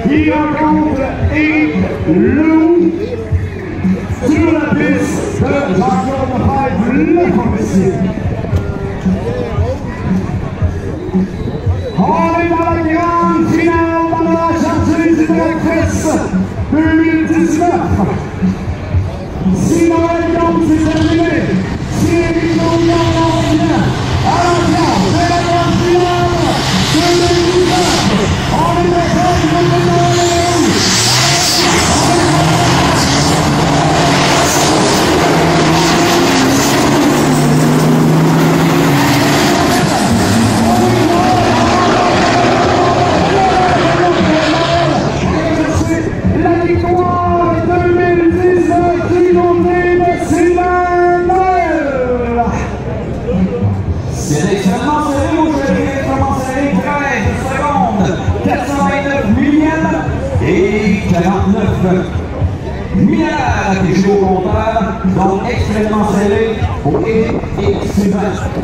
qui rencontre Yves Lou sur la piste de Jean-Claude Lefebvre, le policier. On est dans la grande finale dans la Chartreuse directrice 2019. Si Noël Comte s'est terminé, si Éric Mondial revient à la place de la grande finale 2019, on est d'accord pour le Noël. C'est extrêmement serré, aujourd'hui extrêmement serré, 13 secondes, 429 millièmes et 49 milliards qui jouent au compteur, donc extrêmement serré au et suivant.